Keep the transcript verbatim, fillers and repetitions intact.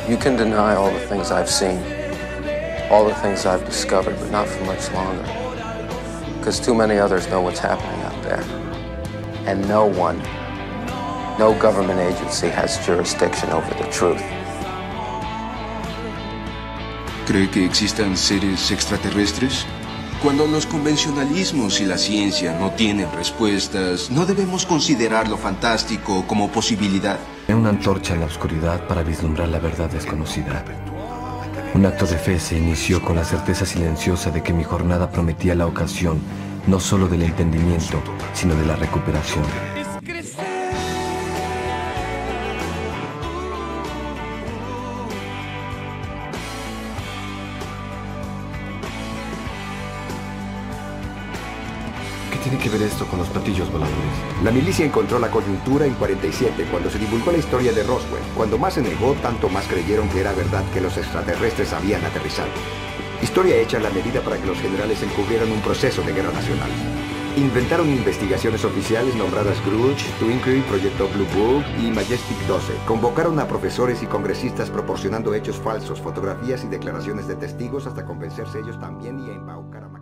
You can deny all the things I've seen, all the things I've discovered, but not for much longer. Because too many others know what's happening out there. And no one, no government agency has jurisdiction over the truth. ¿Cree que existan seres extraterrestres? Cuando los convencionalismos y la ciencia no tienen respuestas, ¿no debemos considerar lo fantástico como posibilidad? Una antorcha en la oscuridad para vislumbrar la verdad desconocida. Un acto de fe se inició con la certeza silenciosa de que mi jornada prometía la ocasión no solo del entendimiento, sino de la recuperación. ¿Qué tiene que ver esto con los platillos voladores? La milicia encontró la coyuntura en cuarenta y siete, cuando se divulgó la historia de Roswell. Cuando más se negó, tanto más creyeron que era verdad que los extraterrestres habían aterrizado. Historia hecha a la medida para que los generales encubrieran un proceso de guerra nacional. Inventaron investigaciones oficiales nombradas Grudge, Twinkle, Proyecto Blue Book y Majestic doce. Convocaron a profesores y congresistas proporcionando hechos falsos, fotografías y declaraciones de testigos hasta convencerse ellos también y embaucar a